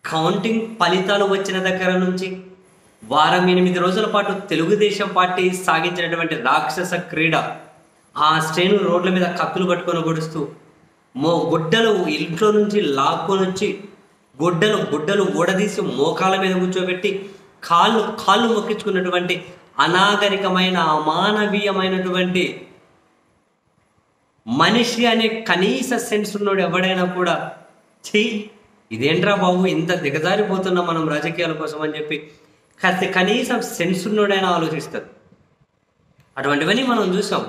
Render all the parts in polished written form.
Counting ఫలితాలు వచ్చిన దగ్గర నుంచి వారం 8 రోజుల పాటు తెలుగుదేశం పార్టీ సాగించినటువంటి రాక్షస క్రీడ, ఆ శ్రేణు రోడ్ల మీద కత్తులు పట్టుకొని గొడుస్తూ గుడ్డలు ఇంట్లో నుంచి లాక్కొని వచ్చి గుడ్డలు ఊడదీసి మోకాల మీద కూర్చోబెట్టి కాళ్ళు మొక్కించుకున్నటువంటి అనాగరికమైన అమానవీయమైనటువంటి మనిషి అనే కనీస సెన్స్ ఉన్నోడు ఎవడైనా కూడా ఇదేంట్రా బాబు ఇంత దిగజారిపోతున్నాం మనం రాజకీయాల కోసం అని చెప్పి కనీసం సెన్స్ ఉన్నోడైనా ఆలోచిస్తారు. అటువంటివన్నీ మనం చూసాం.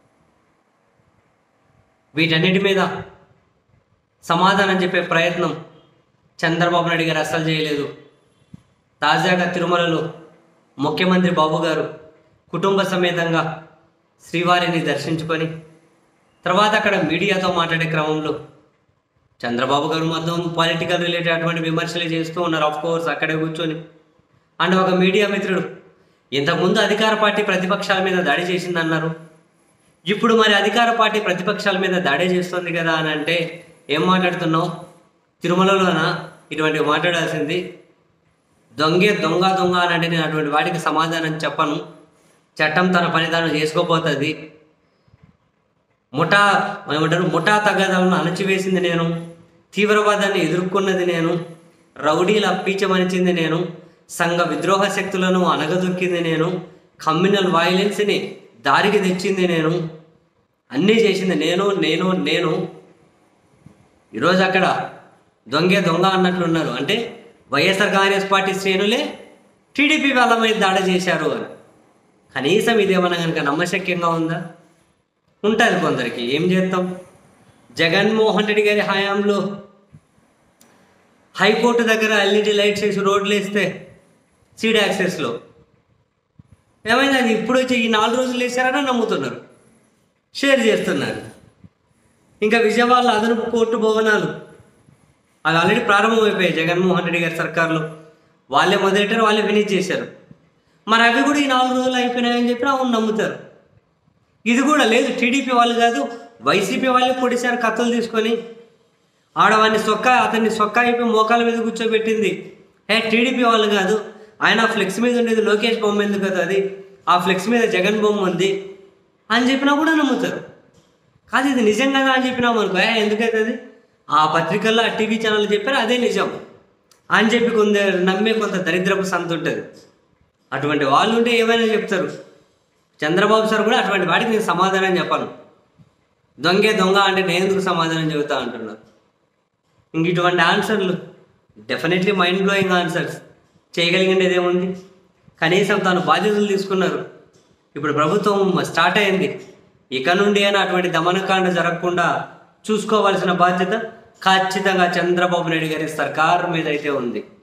వీటన్నిటి మీద సమాధానం చెప్పే ప్రయత్నం చంద్రబాబు నాయుడు గారు అస్సలు చేయలేదు. తాజాగా తిరుమలలో ముఖ్యమంత్రి బాబు గారు కుటుంబ సమేతంగా శ్రీవారిని దర్శించుకొని తర్వాత అక్కడ మీడియాతో మాట్లాడే క్రమంలో చంద్రబాబు గారు మొత్తం పొలిటికల్ రిలేటెడ్ అటువంటి విమర్శలు చేస్తూ ఉన్నారు. ఆఫ్ కోర్స్ అక్కడే కూర్చొని. అండ్ ఒక మీడియా మిత్రుడు ఇంతకుముందు అధికార పార్టీ ప్రతిపక్షాల మీద దాడి చేసిందన్నారు, ఇప్పుడు మరి అధికార పార్టీ ప్రతిపక్షాల మీద దాడి చేస్తుంది కదా అని అంటే ఏం మాట్లాడుతున్నావు? తిరుమలలోనా ఇటువంటివి మాట్లాడాల్సింది? దొంగ అని అంటే నేను అటువంటి వాటికి సమాధానం చెప్పను. చట్టం తన పని తాను చేసుకోపోతుంది. ముఠా తగాదాలను అణచివేసింది నేను, తీవ్రవాదాన్ని ఎదుర్కొన్నది నేను, రౌడీల పీచమనిచింది నేను, సంఘ విద్రోహ శక్తులను అనగదొక్కింది నేను, కమ్యూనల్ వైలెన్స్ని దారికి తెచ్చింది నేను, అన్నీ చేసింది నేను. ఈరోజు అక్కడ దొంగ అన్నట్లున్నారు. అంటే వైఎస్ఆర్ కాంగ్రెస్ పార్టీ శ్రేణులే టీడీపీ వాళ్ళ మీద దాడి చేశారు అని. కనీసం ఇదేమన్నా కనుక నమ్మశక్యంగా ఉందా? ఉంటుంది కొందరికి. ఏం చేస్తాం? జగన్మోహన్ రెడ్డి గారి హయాంలో హైకోర్టు దగ్గర ఎల్ఈడి లైట్స్ వేసి రోడ్లు వేస్తే సీడ్ యాక్సెస్లో ఏమైంది? అది ఇప్పుడు వచ్చి ఈ 4 రోజులు వేసారని నమ్ముతున్నారు, షేర్ చేస్తున్నారు. ఇంకా విజయవాడలో అదనపు కోర్టు భవనాలు అవి ఆల్రెడీ ప్రారంభమైపోయాయి. జగన్మోహన్ రెడ్డి గారి సర్కార్లో వాళ్ళే మొదలెట్టారు, వాళ్ళే ఫినిష్ చేశారు. మరి అవి కూడా ఈ 4 రోజులు అయిపోయినాయని చెప్పి అవును నమ్ముతారు. ఇది కూడా లేదు, టీడీపీ వాళ్ళు కాదు వైసీపీ వాళ్ళే పొడిశారు కత్తులు తీసుకొని. అతన్ని సొక్కా అయిపోయి మోకాల మీద కూర్చోబెట్టింది టీడీపీ వాళ్ళు కాదు. ఆయన ఫ్లెక్స్ మీద ఉండేది లోకేష్ బొమ్మ ఎందుకు కదా, అది ఆ ఫ్లెక్స్ మీద జగన్ బొమ్మ ఉంది అని చెప్పినా కూడా నమ్ముతారు. కాదు ఇది నిజం కదా అని చెప్పినాము అనుకో, ఎందుకైతే అది ఆ పత్రికల్లో ఆ టీవీ ఛానల్ చెప్పారు అదే నిజం అని చెప్పి నమ్మే కొంత దరిద్రపు సంత ఉంటుంది. అటువంటి వాళ్ళు ఉంటే ఏమైనా చెప్తారు. చంద్రబాబు సార్ కూడా అటువంటి వాటికి నేను సమాధానం చెప్పాను. దొంగ అంటే నేను ఎందుకు సమాధానం చెబుతా అంటున్నారు. ఇంక ఇటువంటి ఆన్సర్లు డెఫినెట్లీ మైండ్ బ్లోయింగ్ ఆన్సర్స్. చేయగలిగిండేది ఏముంది? కనీసం తాను బాధ్యతలు తీసుకున్నారు. ఇప్పుడు ప్రభుత్వం స్టార్ట్ అయింది. ఇక నుండి అయినా అటువంటి దమనకాండ జరగకుండా చూసుకోవాల్సిన బాధ్యత ఖచ్చితంగా చంద్రబాబు నాయుడు గారి సర్కార్ మీద అయితే ఉంది.